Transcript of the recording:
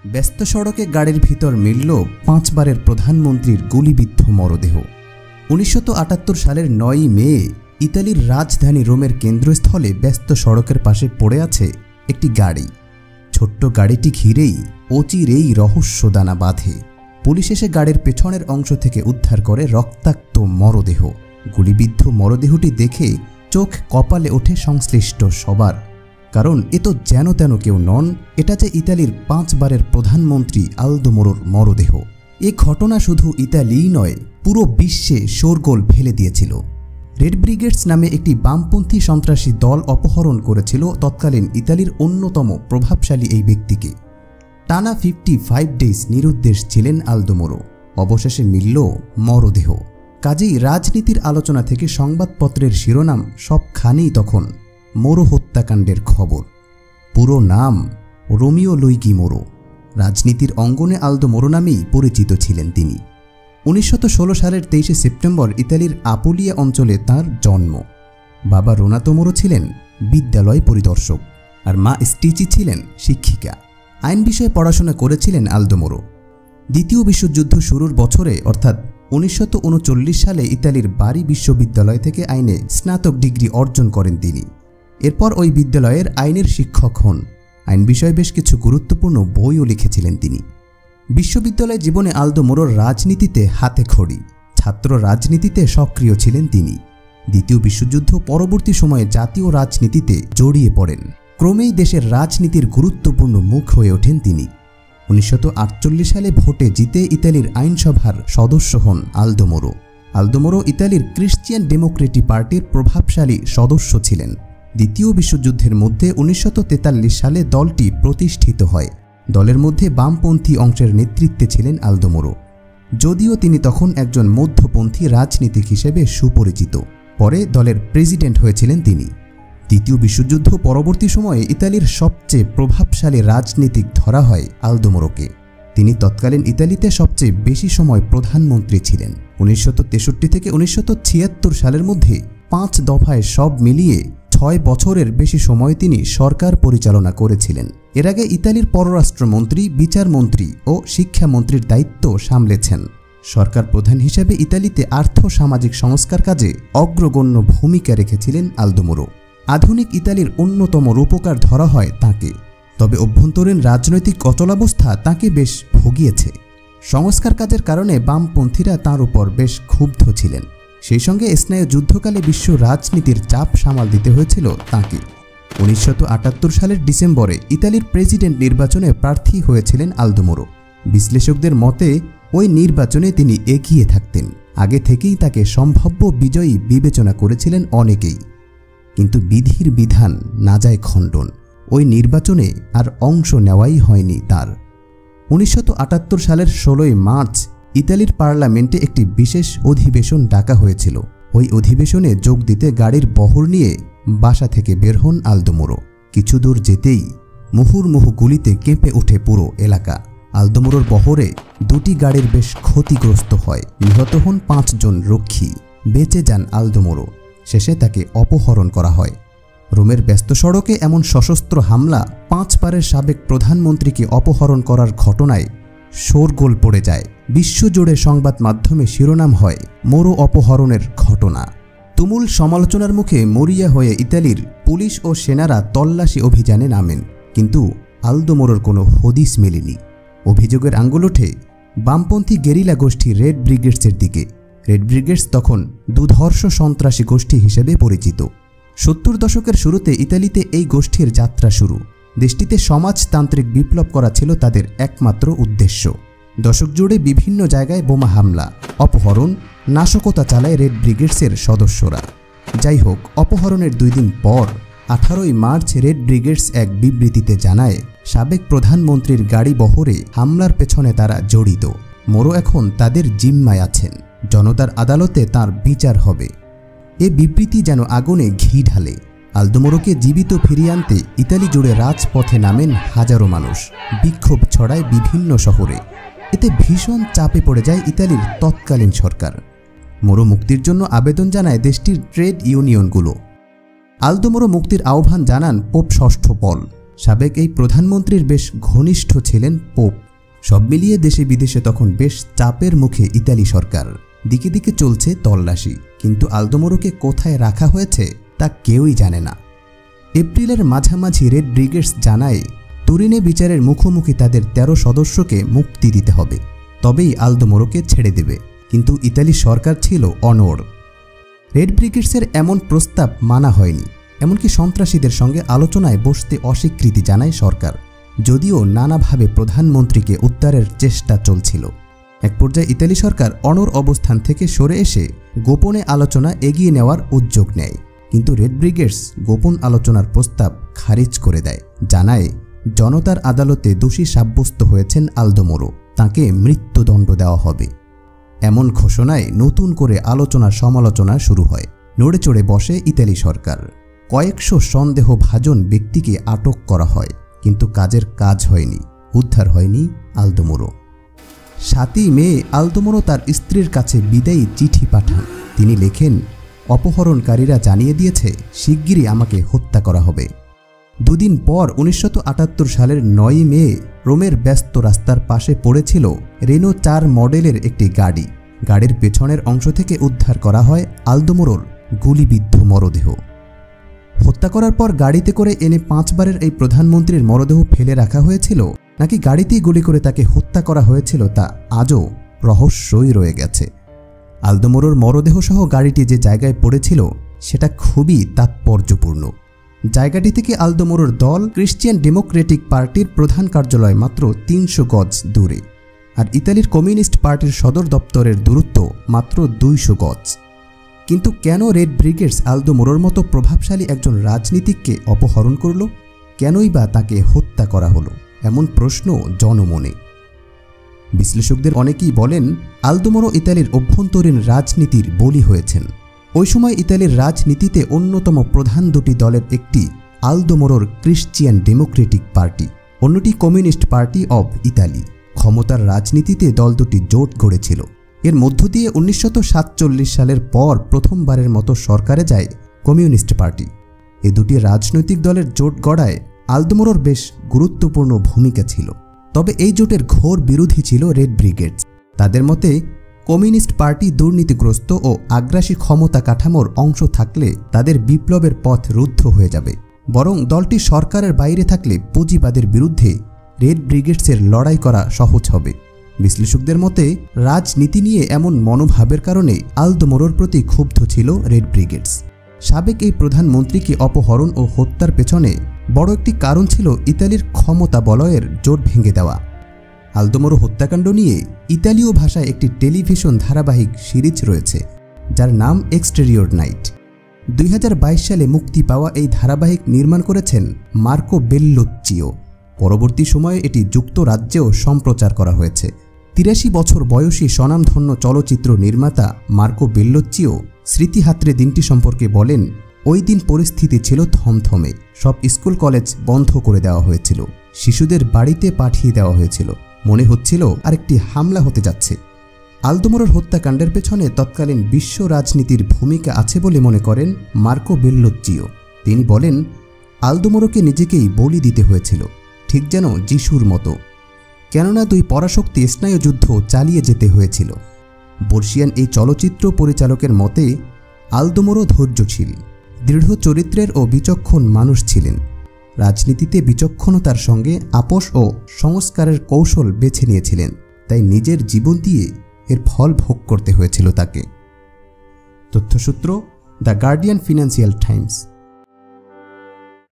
ব্যস্ত সড়কে গাড়ির ভিতর মিলল 5 বারের প্রধানমন্ত্রীর গুলিবিদ্ধ মরদেহ। 1978 সালের 9 মে ইতালির রাজধানী রোমের কেন্দ্রস্থলে ব্যস্ত সড়কের পাশে পড়ে আছে একটি গাড়ি। ছোট্ট গাড়িটি ঘিরেই অচিরেই রহস্যদানা বাঁধে। পুলিশ এসে গাড়ির পেছনের অংশ থেকে উদ্ধার করে রক্তাক্ত মরদেহ। গুলিবিদ্ধ মরদেহটি দেখে চোখ কপালে ওঠে সংশ্লিষ্ট সবার, কারণ এ তো যেন তেন কেউ নন, এটা যে ইতালির 5 বারের প্রধানমন্ত্রী আলদো মোরোর মরদেহ। এ ঘটনা শুধু ইতালিই নয়, পুরো বিশ্বে শোরগোল ফেলে দিয়েছিল। রেড ব্রিগেডস নামে একটি বামপন্থী সন্ত্রাসী দল অপহরণ করেছিল তৎকালীন ইতালির অন্যতম প্রভাবশালী এই ব্যক্তিকে। টানা 55 ডেজ নিরুদ্দেশ ছিলেন আলদো মোরো। অবশেষে মিলল মরদেহ। কাজেই রাজনীতির আলোচনা থেকে সংবাদপত্রের শিরোনাম সবখানেই তখন মোরো হত্যাকাণ্ডের খবর। পুরো নাম রোমিও লুইগি মোরো। রাজনীতির অঙ্গনে আলদো মোরো নামেই পরিচিত ছিলেন তিনি। 1916 সালের 23 সেপ্টেম্বর ইতালির আপুলিয়া অঞ্চলে তাঁর জন্ম। বাবা রোনাতো মোরো ছিলেন বিদ্যালয় পরিদর্শক, আর মা স্টিচি ছিলেন শিক্ষিকা। আইন বিষয়ে পড়াশোনা করেছিলেন আলদো মোরো। দ্বিতীয় বিশ্বযুদ্ধ শুরুর বছরে অর্থাৎ 1939 সালে ইতালির বারি বিশ্ববিদ্যালয় থেকে আইনে স্নাতক ডিগ্রি অর্জন করেন তিনি। এরপর ওই বিদ্যালয়ের আইনের শিক্ষক হন। আইন বিষয়ে বেশ কিছু গুরুত্বপূর্ণ বইও লিখেছিলেন তিনি। বিশ্ববিদ্যালয় জীবনে আলদো মোরোর রাজনীতিতে হাতে খড়ি। ছাত্র রাজনীতিতে সক্রিয় ছিলেন তিনি। দ্বিতীয় বিশ্বযুদ্ধ পরবর্তী সময়ে জাতীয় রাজনীতিতে জড়িয়ে পড়েন। ক্রমেই দেশের রাজনীতির গুরুত্বপূর্ণ মুখ হয়ে ওঠেন তিনি। 1948 সালে ভোটে জিতে ইতালির আইনসভার সদস্য হন আলদো মোরো। আলদো মোরো ইতালির ক্রিশ্চিয়ান ডেমোক্রেটিক পার্টির প্রভাবশালী সদস্য ছিলেন। দ্বিতীয় বিশ্বযুদ্ধের মধ্যে 1943 সালে দলটি প্রতিষ্ঠিত হয়। দলের মধ্যে বামপন্থী অংশের নেতৃত্বে ছিলেন আলদো মোরো, যদিও তিনি তখন একজন মধ্যপন্থী রাজনীতিক হিসেবে সুপরিচিত। পরে দলের প্রেসিডেন্ট হয়েছিলেন তিনি। দ্বিতীয় বিশ্বযুদ্ধ পরবর্তী সময়ে ইতালির সবচেয়ে প্রভাবশালী রাজনীতিক ধরা হয় আলদো মোরোকে। তিনি তৎকালীন ইতালিতে সবচেয়ে বেশি সময় প্রধানমন্ত্রী ছিলেন। 1963 থেকে 1976 সালের মধ্যে 5 দফায় সব মিলিয়ে 6 বছরের বেশি সময় তিনি সরকার পরিচালনা করেছিলেন। এর আগে ইতালির পররাষ্ট্রমন্ত্রী, বিচারমন্ত্রী ও শিক্ষামন্ত্রীর দায়িত্ব সামলেছেন। সরকার প্রধান হিসেবে ইতালিতে আর্থ সামাজিক সংস্কার কাজে অগ্রগণ্য ভূমিকা রেখেছিলেন আলদো মোরো। আধুনিক ইতালির অন্যতম রূপকার ধরা হয় তাঁকে। তবে অভ্যন্তরীণ রাজনৈতিক অচলাবস্থা তাঁকে বেশ ভুগিয়েছে। সংস্কার কাজের কারণে বামপন্থীরা তাঁর উপর বেশ ক্ষুব্ধ ছিলেন। সেই সঙ্গে স্নায়ু যুদ্ধকালে বিশ্ব রাজনীতির চাপ সামাল দিতে হয়েছিল তাঁকে। 1978 সালের ডিসেম্বরে ইতালির প্রেসিডেন্ট নির্বাচনে প্রার্থী হয়েছিলেন আলদো মোরো। বিশ্লেষকদের মতে ওই নির্বাচনে তিনি এগিয়ে থাকতেন। আগে থেকেই তাকে সম্ভাব্য বিজয়ী বিবেচনা করেছিলেন অনেকেই। কিন্তু বিধির বিধান না যায় খণ্ডন। ওই নির্বাচনে আর অংশ নেওয়াই হয়নি তার। 1978 সালের 16 মার্চ ইতালির পার্লামেন্টে একটি বিশেষ অধিবেশন ডাকা হয়েছিল। ওই অধিবেশনে যোগ দিতে গাড়ির বহর নিয়ে বাসা থেকে বের হন আলদো মোরো। কিছু দূর যেতেই মুহুর্মুহু গুলিতে কেঁপে ওঠে পুরো এলাকা। আলদো মোরোর বহরে 2টি গাড়ির বেশ ক্ষতিগ্রস্ত হয়। নিহত হন 5 জন রক্ষী। বেঁচে যান আলদো মোরো। শেষে তাকে অপহরণ করা হয়। রোমের ব্যস্ত সড়কে এমন সশস্ত্র হামলা, 5 বারের সাবেক প্রধানমন্ত্রীকে অপহরণ করার ঘটনায় শোরগোল পড়ে যায়। বিশ্বজুড়ে সংবাদ মাধ্যমে শিরোনাম হয় মোরো অপহরণের ঘটনা। তুমুল সমালোচনার মুখে মরিয়া হয়ে ইতালির পুলিশ ও সেনারা তল্লাশি অভিযানে নামেন, কিন্তু আলদো মোরোর কোনো হদিস মেলেনি। অভিযোগের আঙুল ওঠে বামপন্থী গেরিলা গোষ্ঠী রেড ব্রিগেডসের দিকে। রেড ব্রিগেডস তখন দুধর্ষ সন্ত্রাসী গোষ্ঠী হিসেবে পরিচিত। 70 দশকের শুরুতে ইতালিতে এই গোষ্ঠীর যাত্রা শুরু। দেশটিতে সমাজতান্ত্রিক বিপ্লব করা ছিল তাদের একমাত্র উদ্দেশ্য। দশক জুড়ে বিভিন্ন জায়গায় বোমা হামলা, অপহরণ, নাশকতা চালায় রেড ব্রিগেডসের সদস্যরা। যাই হোক, অপহরণের 2 দিন পর 18 মার্চ রেড ব্রিগেডস এক বিবৃতিতে জানায় সাবেক প্রধানমন্ত্রীর গাড়ি বহরে হামলার পেছনে তারা জড়িত। মোরো এখন তাদের জিম্মায় আছেন। জনতার আদালতে তাঁর বিচার হবে। এ বিবৃতি যেন আগুনে ঘি ঢালে। আলদো মোরোকে জীবিত ফিরিয়ে আনতে ইতালি জুড়ে রাজপথে নামেন হাজারো মানুষ। বিক্ষোভ ছড়ায় বিভিন্ন শহরে। এতে ভীষণ চাপে পড়ে যায় ইতালির তৎকালীন সরকার। মোরো মুক্তির জন্য আবেদন জানায় দেশটির ট্রেড ইউনিয়নগুলো। আলদো মোরো মুক্তির আহ্বান জানান পোপ 6 পল। সাবেক এই প্রধানমন্ত্রীর বেশ ঘনিষ্ঠ ছিলেন পোপ। সব মিলিয়ে দেশে বিদেশে তখন বেশ চাপের মুখে ইতালি সরকার। দিকে দিকে চলছে তল্লাশি, কিন্তু আলদো মোরোকে কোথায় রাখা হয়েছে তা কেউই জানে না। এপ্রিলের মাঝামাঝি রেড ব্রিগেডস জানায় তুরিনে বিচারের মুখোমুখি তাদের 13 সদস্যকে মুক্তি দিতে হবে, তবেই আলদো মোরোকে ছেড়ে দেবে। কিন্তু ইতালি সরকার ছিল অনড়। রেড ব্রিগেডসের এমন প্রস্তাব মানা হয়নি, এমনকি সন্ত্রাসীদের সঙ্গে আলোচনায় বসতে অস্বীকৃতি জানায় সরকার, যদিও নানাভাবে প্রধানমন্ত্রীকে উদ্ধারের চেষ্টা চলছিল। এক পর্যায়ে ইতালি সরকার অনড় অবস্থান থেকে সরে এসে গোপনে আলোচনা এগিয়ে নেওয়ার উদ্যোগ নেয়, কিন্তু রেড ব্রিগেডস গোপন আলোচনার প্রস্তাব খারিজ করে দেয়। জানায় জনতার আদালতে দোষী সাব্যস্ত হয়েছেন আলদো মোরো, তাঁকে মৃত্যুদণ্ড দেওয়া হবে। এমন ঘোষণায় নতুন করে আলোচনা সমালোচনা শুরু হয়। নড়ে চড়ে বসে ইতালি সরকার। কয়েকশো সন্দেহভাজন ব্যক্তিকে আটক করা হয়, কিন্তু কাজের কাজ হয়নি, উদ্ধার হয়নি আলদো মোরো। 7ই মে আলদো মোরো তার স্ত্রীর কাছে বিদায়ী চিঠি পাঠান। তিনি লেখেন, অপহরণকারীরা জানিয়ে দিয়েছে শিগগিরই আমাকে হত্যা করা হবে। দুদিন পর 1978 সালের 9ই মে রোমের ব্যস্ত রাস্তার পাশে পড়েছিল রেনো 4 মডেলের একটি গাড়ি। গাড়ির পেছনের অংশ থেকে উদ্ধার করা হয় আলদো মোরোর গুলিবিদ্ধ মরদেহ। হত্যা করার পর গাড়িতে করে এনে 5 বারের এই প্রধানমন্ত্রীর মরদেহ ফেলে রাখা হয়েছিল, নাকি গাড়িতেই গুলি করে তাকে হত্যা করা হয়েছিল তা আজও রহস্যই রয়ে গেছে। আলদো মোরোর মরদেহ সহ গাড়িটি যে জায়গায় পড়েছিল সেটা খুবই তাৎপর্যপূর্ণ। জায়গাটি থেকে আলদো মোরোর দল ক্রিশ্চিয়ান ডেমোক্রেটিক পার্টির প্রধান কার্যালয় মাত্র 300 গজ দূরে, আর ইতালির কমিউনিস্ট পার্টির সদর দপ্তরের দূরত্ব মাত্র 200 গজ। কিন্তু কেন রেড ব্রিগেডস আলদো মোরোর মতো প্রভাবশালী একজন রাজনীতিককে অপহরণ করল? কেনই বা তাকে হত্যা করা হলো? এমন প্রশ্ন জনমনে। বিশ্লেষকদের অনেকেই বলেন আলদো মোরো ইতালির অভ্যন্তরীণ রাজনীতির বলি হয়েছেন। ওই সময় ইতালির রাজনীতিতে অন্যতম প্রধান দুটি দলের একটি আলদো মোরোর ক্রিশ্চিয়ান ডেমোক্রেটিক পার্টি, অন্যটি কমিউনিস্ট পার্টি অব ইতালি। ক্ষমতার রাজনীতিতে দল দুটি জোট গড়েছিল। এর মধ্য দিয়ে 1947 সালের পর প্রথমবারের মতো সরকারে যায় কমিউনিস্ট পার্টি। এ দুটি রাজনৈতিক দলের জোট গড়ায় আলদো মোরোর বেশ গুরুত্বপূর্ণ ভূমিকা ছিল। তবে এই জোটের ঘোর বিরোধী ছিল রেড ব্রিগেডস। তাদের মতে কমিউনিস্ট পার্টি দুর্নীতিগ্রস্ত ও আগ্রাসী ক্ষমতা কাঠামোর অংশ থাকলে তাদের বিপ্লবের পথ রুদ্ধ হয়ে যাবে, বরং দলটি সরকারের বাইরে থাকলে পুঁজিবাদের বিরুদ্ধে রেড ব্রিগেডসের লড়াই করা সহজ হবে। বিশ্লেষকদের মতে রাজনীতি নিয়ে এমন মনোভাবের কারণে আলদো মোরোর প্রতি ক্ষুব্ধ ছিল রেড ব্রিগেডস। সাবেক এই প্রধানমন্ত্রীকে অপহরণ ও হত্যার পেছনে বড় একটি কারণ ছিল ইতালির ক্ষমতা বলয়ের জোট ভেঙে দেওয়া। আলদো মোরো হত্যাকাণ্ড নিয়ে ইতালীয় ভাষায় একটি টেলিভিশন ধারাবাহিক সিরিজ রয়েছে, যার নাম এক্সটেরিয়র নাইট। 2022 সালে মুক্তি পাওয়া এই ধারাবাহিক নির্মাণ করেছেন মার্কো বেল্লুচ্চিও। পরবর্তী সময়ে এটি যুক্তরাজ্যেও সম্প্রচার করা হয়েছে। 83 বছর বয়সী স্বনামধন্য চলচ্চিত্র নির্মাতা মার্কো বেল্লুচ্চিও স্মৃতিহাত্রে দিনটি সম্পর্কে বলেন, ওই দিন পরিস্থিতি ছিল থমথমে। সব স্কুল কলেজ বন্ধ করে দেওয়া হয়েছিল, শিশুদের বাড়িতে পাঠিয়ে দেওয়া হয়েছিল। মনে হচ্ছিল আরেকটি হামলা হতে যাচ্ছে। আলদো মোরোর হত্যাকাণ্ডের পেছনে তৎকালীন বিশ্ব রাজনীতির ভূমিকা আছে বলে মনে করেন মার্কো বেল্লুচ্চিও। তিনি বলেন, আলদো মোরোকে নিজেকেই বলি দিতে হয়েছিল, ঠিক যেন যিশুর মতো, কেননা দুই পরাশক্তি স্নায়ুযুদ্ধ চালিয়ে যেতে হয়েছিল। বর্ষিয়ান এই চলচ্চিত্র পরিচালকের মতে আলদো মোরো ধৈর্যশীল, দৃঢ় চরিত্রের ও বিচক্ষণ মানুষ ছিলেন। রাজনীতিতে বিচক্ষণতার সঙ্গে আপোষ ও সংস্কারের কৌশল বেছে নিয়েছিলেন, তাই নিজের জীবন দিয়ে এর ফল ভোগ করতে হয়েছিল তাকে। তথ্যসূত্র: দ্য গার্ডিয়ান, ফিনান্সিয়াল টাইমস।